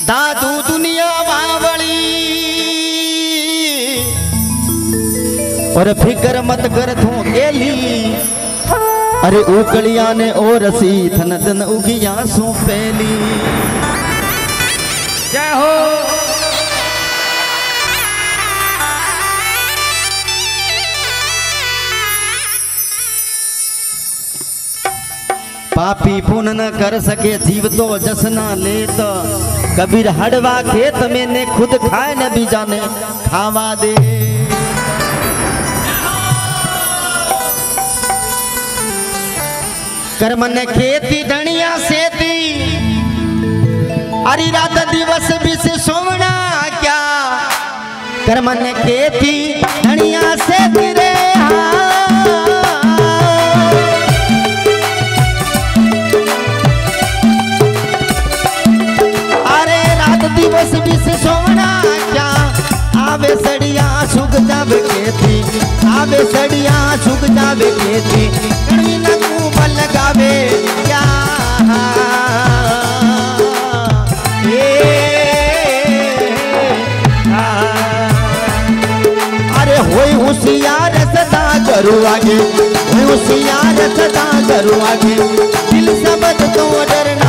दादू दुनिया बावली और फिकर मत कर तू केली अरे उकलिया ने ओ रसी थन दन उगिया सो पहली। जय हो। पापी पुन न कर सके जीव तो जस न ले तो कबीर हड़वा खेत में ने खुद खाए न भी जाने खावा दे। कर्म ने खेती धनिया सेती अरे रात दिवस भी से सोवना क्या कर्म ने खेती धनिया सेती रे दिवस भी से सोना क्या आवे सड़िया सुख जावे खेती आवे सड़िया सुख जावे खेती कड़ी न कुबल लगावे क्या अरे होई होशियार सदा करू आगे होई होशियार सदा करू आगे दिल सबद तो डरना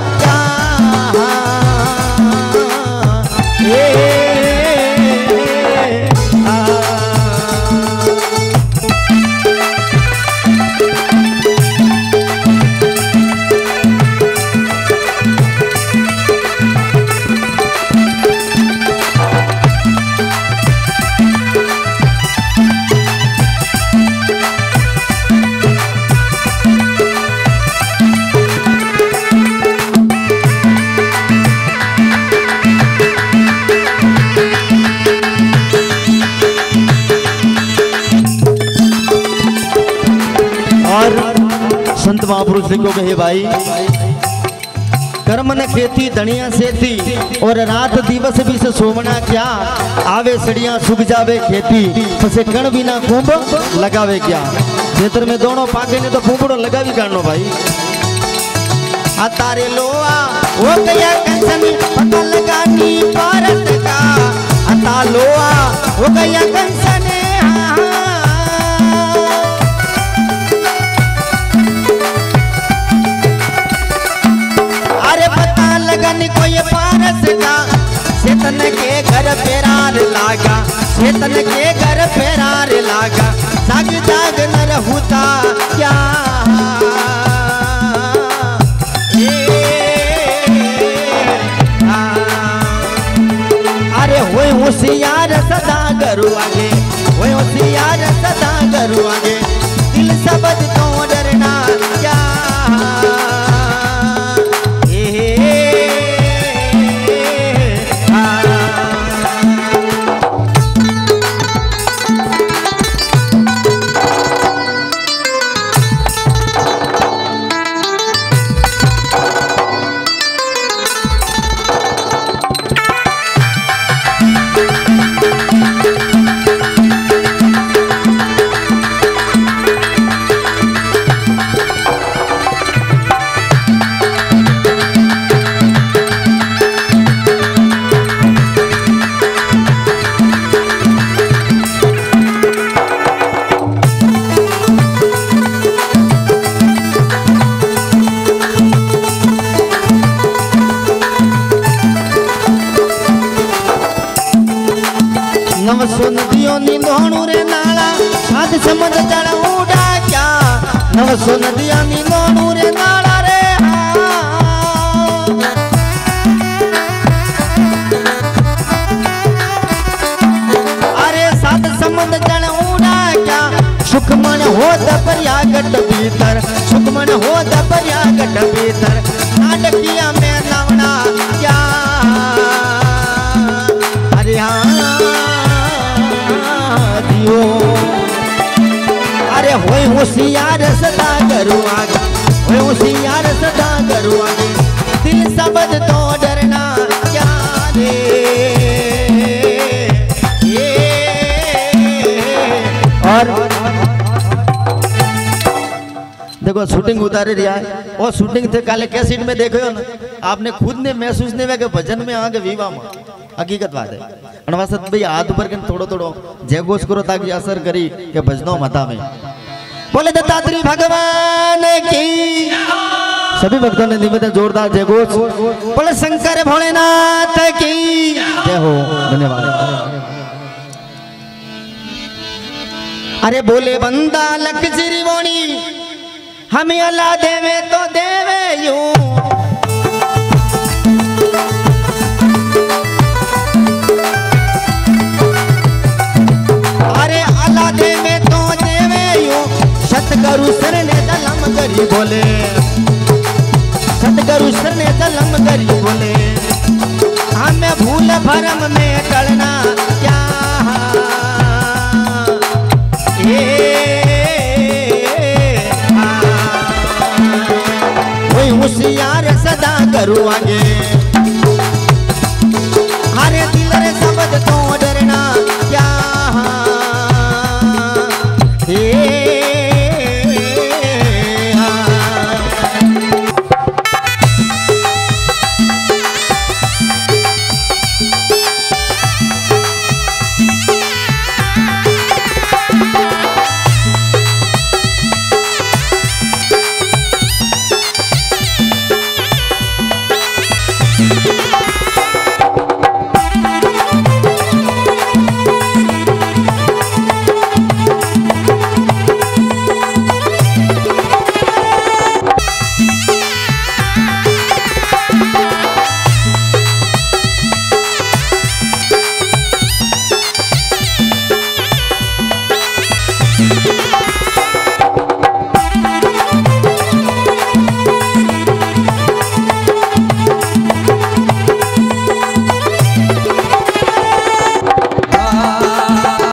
संत महापुरुष लिखो कहे भाई कर्म न खेती धनिया सेती और रात दिवस भी से सोवना क्या आवे सड़िया सुख जावे खेती पसे कण बिना कुंभ लगावे क्या क्षेत्र में दोनों पाके ने तो कुंभड़ो लगा भी काटनो भाई। आ तारे लोआ हो गया कंसन पता लगानी पारत का अता लोआ हो गया कंसन कोई पारस का चेतन के घर फेरार लागा चेतन के घर फेरार लागा जाग जाग न रहूता क्या अरे होय होशियार सदा करू आगे होय होशियार सदा करू आगे दिल सबद तो डरना क्या नवसो नदियों नींदोणू रे नाला साध समझ जड़ उड़ा क्या नवसो नदियों नींदोणू रे नाला रे अरे साध समझ जड़ उड़ा क्या सुखमन हो दबरिया गट भीतर सुखमन हो दबरिया गट भीतर नाटकिया में नवना क्या अरे अरे होय होशियार सदा करू आगे होय होशियार सदा करू आगे दिल सबद तो डरना क्या रे और देखो शूटिंग उतारे रहा है और शूटिंग थे काले कैसेट में देखो ना आपने खुद ने महसूस नहीं हुआ कि भजन में आगे विवाह में हकीकत बात है अनवासत भाई हाथ ऊपर के थोड़ो थोड़ो जय घोष करो ताकि असर करी के भजनों मता में बोले दत्तात्रेय भगवान की सभी भक्तों ने निवेदन जोरदार जय घोष बोले शंकर भोलेनाथ की जय हो धन्यवाद। अरे बोले बंदा लक्ष्मी बोनी हमें अल्लाह देवे तो देवे यूं अरे अल्लाह देवे तो देवे यूं सतगुरु सर ने जलम करी बोले सतगुरु सर ने जलम करी बोले हमें भूल भरम में टलना क्या होशियार सदा करूँ आगे